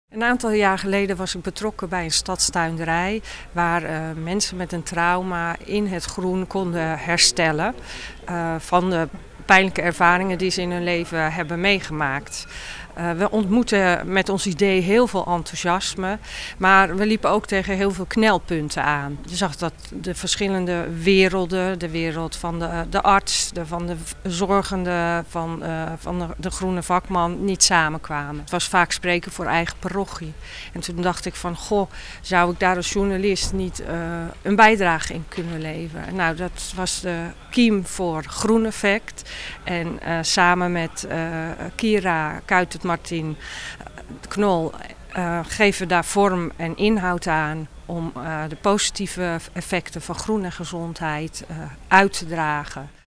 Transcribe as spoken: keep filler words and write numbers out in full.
Een aantal jaar geleden was ik betrokken bij een stadstuinderij waar uh, mensen met een trauma in het groen konden herstellen uh, van de pijnlijke ervaringen die ze in hun leven hebben meegemaakt. Uh, we ontmoetten met ons idee heel veel enthousiasme, maar we liepen ook tegen heel veel knelpunten aan. Je zag dat de verschillende werelden, de wereld van de, de arts, de, van de zorgende, van, uh, van de, de groene vakman, niet samenkwamen. Het was vaak spreken voor eigen parochie. En toen dacht ik van, goh, zou ik daar als journalist niet uh, een bijdrage in kunnen leveren? Nou, dat was de kiem voor Groen Effect. En uh, samen met uh, Kira Kuijten-Martin Knol uh, geven we daar vorm en inhoud aan om uh, de positieve effecten van groen en gezondheid uh, uit te dragen.